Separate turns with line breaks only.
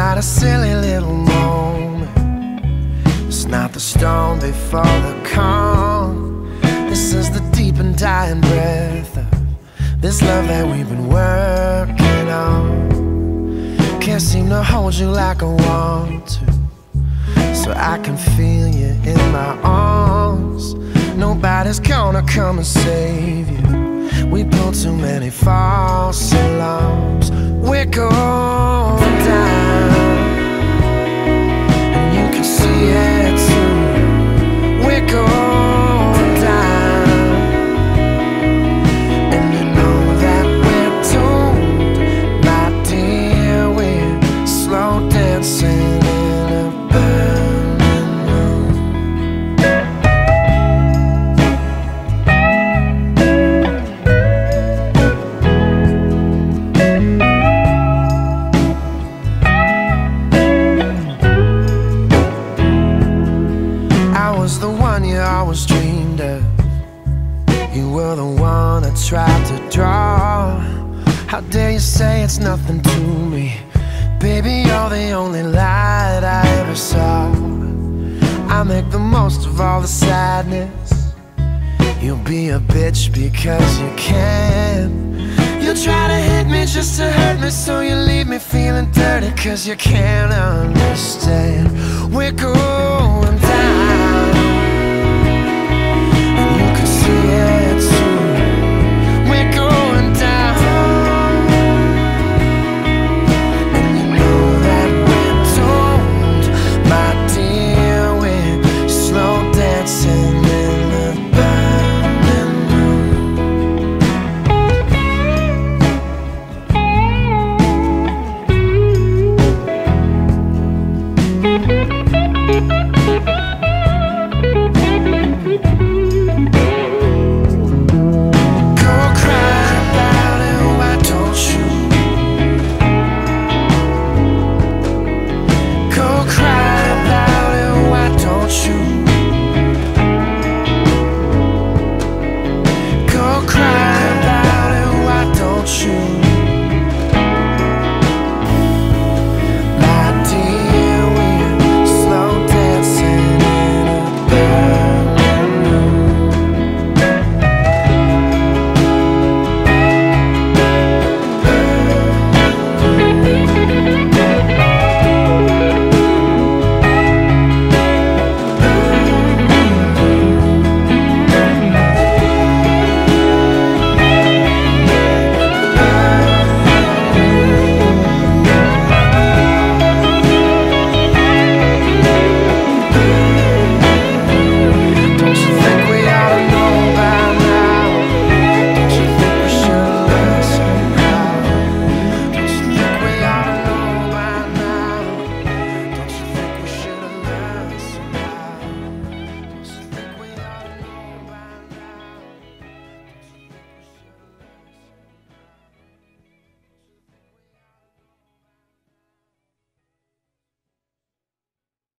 not a silly little moment. It's not the storm before the calm. This is the deep and dying breath of this love that we've been working on. Can't seem to hold you like I want to, so I can feel you in my arms. Nobody's gonna come and save you. We built too many false alarms. We're going down, and you can see it too. We're going down, and you know that we're doomed, my dear. We're slow dancing in a burning room. I was the one you always dreamed of. You were the one I tried to draw. How dare you say it's nothing to me? Baby, you're the only light I ever saw. I make the most of all the sadness. You'll be a bitch because you can. You try to hit me just to hurt me, so you leave me feeling dirty cause you can't understand. We're going down, and you can see it